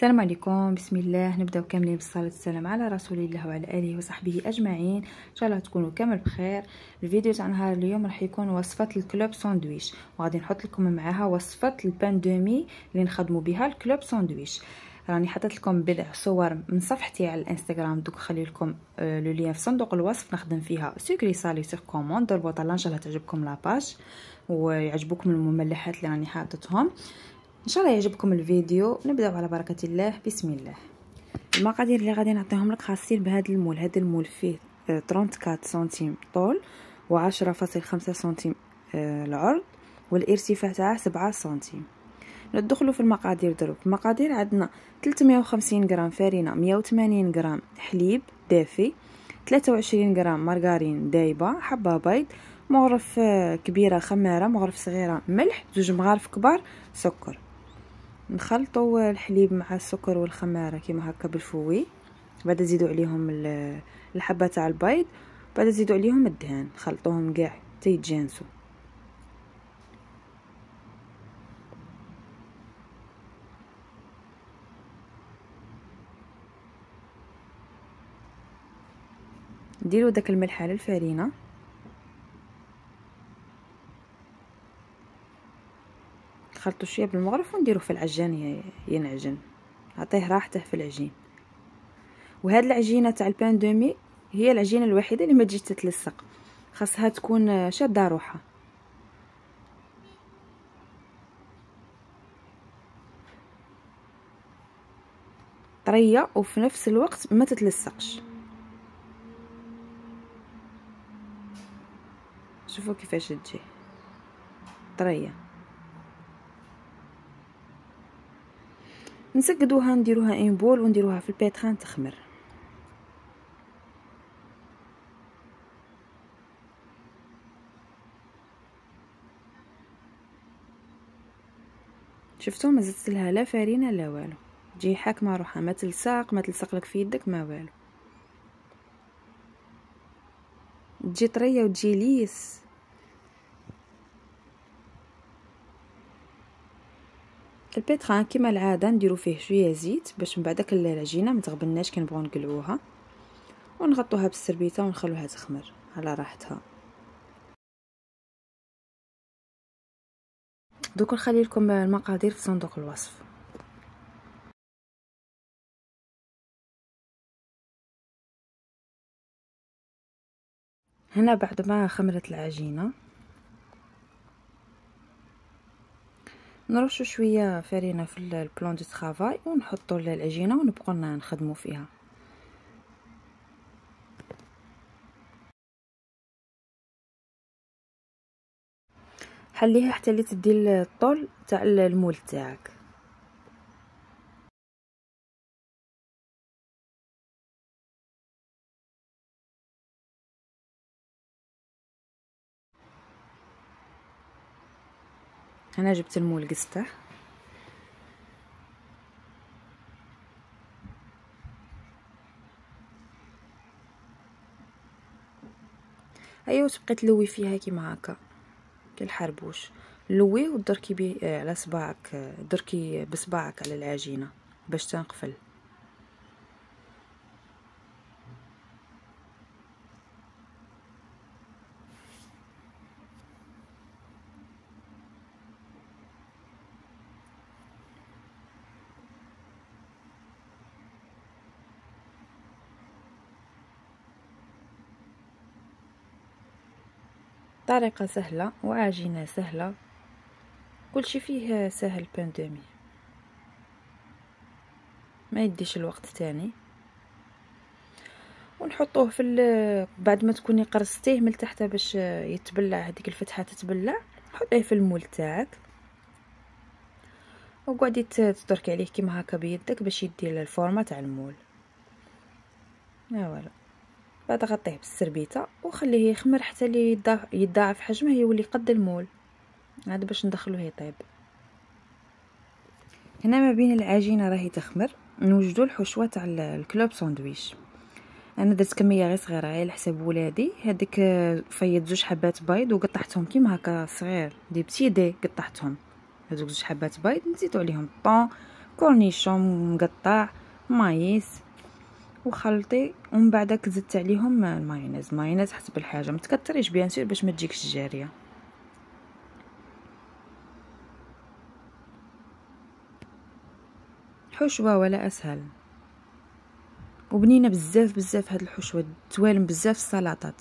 السلام عليكم. بسم الله. نبداو كاملين بالصلاه والسلام على رسول الله وعلى اله وصحبه اجمعين. ان شاء الله تكونوا كامل بخير. الفيديو تاع نهار اليوم راح يكون وصفه الكلوب ساندويش، وغادي نحط لكم معاها وصفه البان دومي اللي نخدموا بها الكلوب ساندويش. راني حطيت لكم بضع صور من صفحتي على الانستغرام، دوك خلي لكم لو لين في صندوق الوصف. نخدم فيها سكري صالي سيغ كوموند. ضربوا طلع ان شاء الله تعجبكم لاباج ويعجبكم المملحات اللي راني حاطتهم. ان شاء الله يعجبكم الفيديو. نبداو على بركه الله. بسم الله. المقادير اللي غادي نعطيهم لك خاصين بهذا المول. هذا المول فيه 34 سنتيم طول و10.5 سنتيم العرض، والارتفاع تاعه 7 سنتيم. ندخلوا في المقادير دروك. المقادير عندنا 350 غرام فرينه، 180 غرام حليب دافي، 23 غرام مارغرين دايبه، حبه بيض، مغرف كبيره خماره، مغرف صغيره ملح، 2 مغارف كبار سكر. نخلطوا الحليب مع السكر والخماره كيما هكا بالفوي، بعد نزيدوا عليهم الحبه تاع البيض، بعد نزيدوا عليهم الدهان، خلطوهم كاع تيتجانسوا. نديروا داك الملح على الفرينه، نخلطوا شويه بالمغرف ونديروه في العجان ينعجن، عطيه راحته في العجين. وهاد العجينه تاع البان دومي هي العجينه الوحيده اللي ما تجيش تتلصق، خاصها تكون شاده روحها. طريه وفي نفس الوقت ما تتلصقش. شوفوا كيفاش تجي طريه. نسقدوها، نديروها ان بول ونديروها في البيتران تخمر. شفتوا ما زدت لها لا فرينه لا والو، تجي حاكمه روحها، ما تلصق لك في يدك ما والو، تجي طريه وتجي ليس. البيتران كما العاده نديرو فيه شويه زيت باش من بعدك العجينه ما تغبناش كي نبغوا نقلعوها، ونغطوها بالسربيته ونخلوها تخمر على راحتها. دوك نخلي لكم المقادير في صندوق الوصف. هنا بعد ما خمرت العجينه نرشوا شويه فرينه في البلون دو طرافاي ونحطوا العجينه ونبقوا نخدموا فيها. حليها حتى اللي تدي الطول تاع المول تاعك. انا جبت المول قسته، ايوا تبقي تلوي فيها كيما هكا كالحربوش. لوي ودركي بيه على صباعك، دركي بصباعك على العجينه باش تنقفل. طريقه سهله وعجينه سهله، كل شيء فيه سهل. بان دومي ما يديش الوقت تاني. ونحطوه في بعد ما تكوني قرصتيه من تحت باش يتبلع، هذيك الفتحه تتبلع، حطيه في المول تاعك وقعدي تدركي عليه كيما هكا بيدك باش يدي الفورمه تاع المول. فوالا، بعد غطيه بالسربيته وخليه يخمر حتى اللي يضاعف حجمه يولي قد المول، عاد باش ندخلوه يطيب. هنا ما بين العجينه راهي تخمر نوجدوا الحشوه تاع الكلوب ساندويش. انا درت كميه غير صغيره على حساب ولادي. هذيك فيت 2 حبات بيض وقطعتهم كيما هكا صغير، دي بتي دي قطعتهم. هذوك 2 حبات بيض نزيدوا عليهم الطون كورنيشون مقطع، مايس وخلطي، ومن بعد زدت عليهم المايونيز حسب الحاجه، ما تكثريش بيان سور باش ما تجيكش جاريه. حشوه ولا اسهل وبنينه بزاف بزاف. هاد الحشوه توالم بزاف السلطات.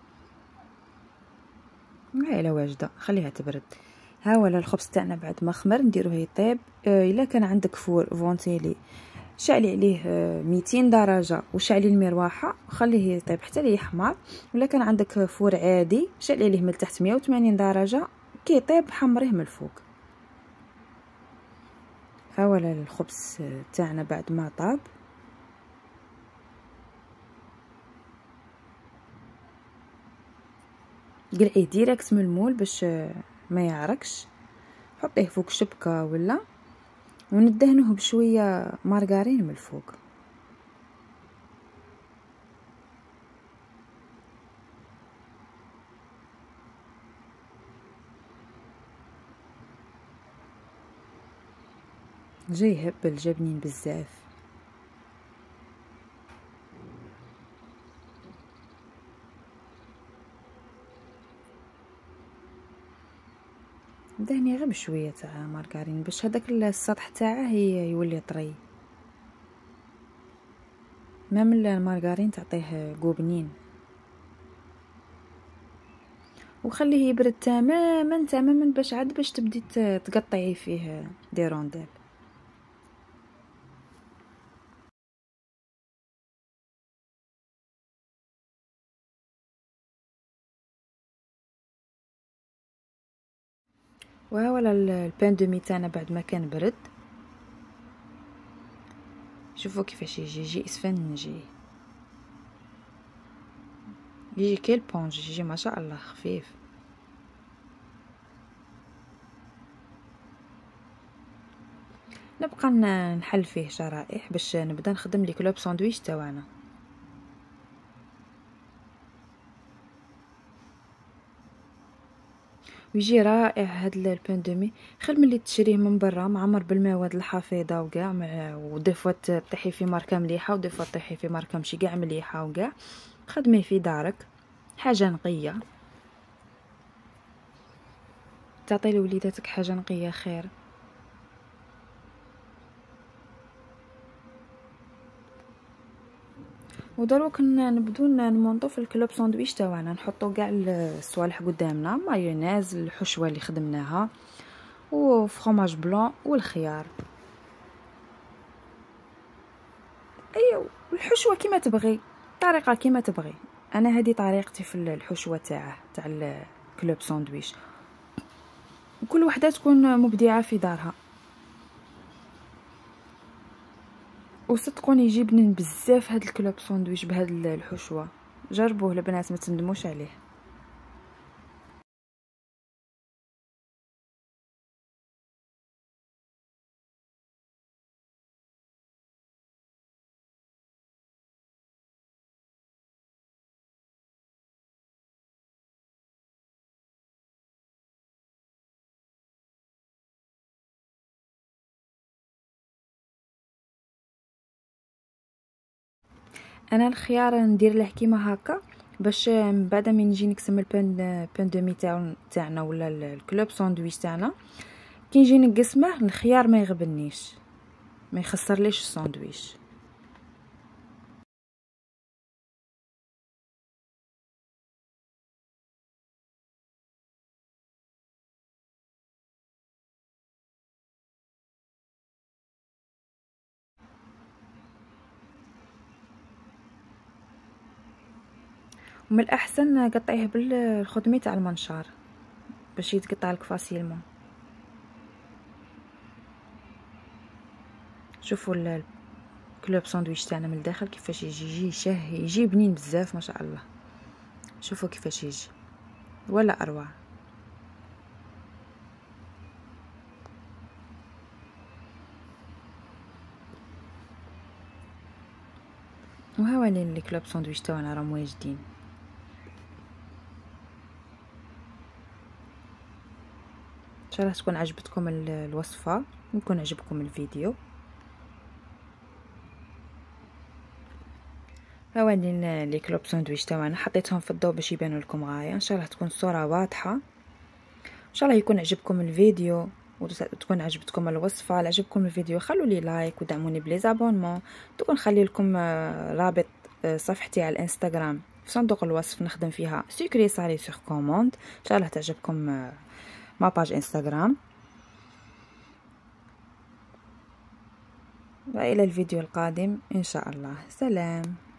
عيله واجده، خليها تبرد. ها ولا الخبز تاعنا بعد ما خمر نديروه يطيب. الا كان عندك فور فونتيلي شعلي عليه 200 درجه وشعلي المروحه خليه يطيب حتى ليه يحمر. ولا كان عندك فور عادي شعلي عليه من تحت 180 درجه كي يطيب حمريه من الفوق. ها ولا الخبز تاعنا بعد ما طاب. قلعيه ديريكت من المول باش ما يعرقش. حطيه فوق شبكه ولا وندهنوه بشويه مارغرين من الفوق. جاي يهبل جابنين بزاف. دهني غير بشويه تاع مارغرين باش هذاك السطح تاعه يولي طري. مام المارغرين تعطيه قوبنين. وخليه يبرد تماما تماما باش عاد باش تبدي تقطعي فيه دي رونديل. وها ولا البان دومي تاعنا بعد ما كان برد. شوفوا كيفاش يجي اسفنجي، يجي كي البونج، يجي ما شاء الله خفيف. نبقى نحل فيه شرائح باش نبدا نخدم لي كلوب ساندويتش تاعنا. ويجي رائع هاد البان دومي، خير ملي تشريه من برا معمر بالمواد الحافظه وكاع وديفوا طيحي في ماركه مليحه وديفوا طيحي في ماركه ماشي كاع مليحه وكاع. خدمي في دارك حاجه نقيه، تعطي لوليداتك حاجه نقيه خير. ودروك نبدو نمونطو في الكلوب ساندويتش تاعنا. نحطو كاع الصوالح قدامنا، مايونيز، الحشوه اللي خدمناها وفرomاج بلون والخيار. ايوا الحشوه كيما تبغي، طريقه كيما تبغي. انا هذه طريقتي في الحشوه تاع الكلوب ساندويتش، وكل وحده تكون مبدعه في دارها. وصدقوني يجي بنين بزاف هاد الكلوب ساندويتش بهاد الحشوه. جربوه البنات ما تندموش عليه. انا الخيار ندير له كيما هكا باش من بعد من نجي نقسم البان دومي تاعنا ولا الكلوب ساندويتش تاعنا كي نجي نقسمه الخيار ما يغبنيش، ما يخسرليش الساندويتش. ومن الاحسن قطعيه بالخدمي تاع المنشار باش يتقطع لك فاسيلمون. شوفوا الكلوب ساندويتش تاعنا من الداخل كيفاش يجي شهي، يجي بنين بزاف ما شاء الله. شوفوا كيفاش يجي ولا اروع. وها وين الكلوب ساندويتش تاعنا راهم واجدين. ان شاء الله تكون عجبتكم الوصفه، يكون عجبكم الفيديو. هواني لي كلوب ساندويتش تاعنا حطيتهم في الضوء باش يبانوا لكم غايه. ان شاء الله تكون الصوره واضحه، ان شاء الله يكون عجبكم الفيديو وتكون عجبتكم الوصفه. عجبكم الفيديو خلوا لي لايك ودعموني بليزابونمون. نخلي لكم رابط صفحتي على الانستغرام في صندوق الوصف، نخدم فيها سكري سالي سور كوموند. ان شاء الله تعجبكم ما باج انستغرام. والى الفيديو القادم ان شاء الله. سلام.